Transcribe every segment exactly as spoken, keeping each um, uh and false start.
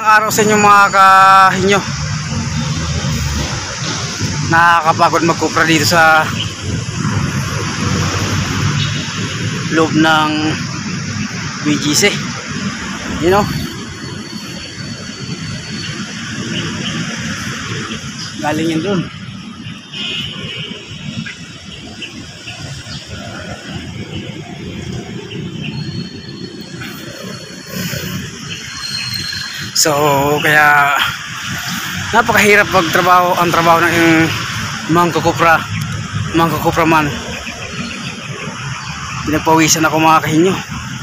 araw sa inyo mga kahinyo. Nakakapagod magkupra dito sa loob ng B G C. You know, galing yun dun. So kaya napakahirap magtrabaho ang trabaho ng mangkukupra mangkukupra man. Pinagpawisan ako mga kahinyo.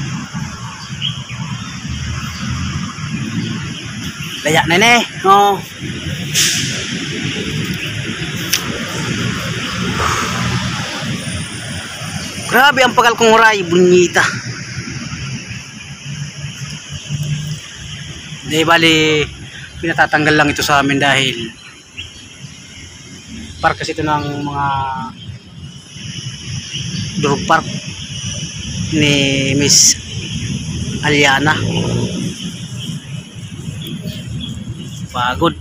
Laya nene oh. Grabe ang pagal kong huray, bunyita. Di bali, pinatatanggal lang ito sa amin dahil park kasi ito ng mga dog park ni Miss Aliana. Pagod.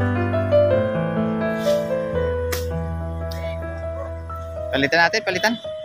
Palitan natin, palitan.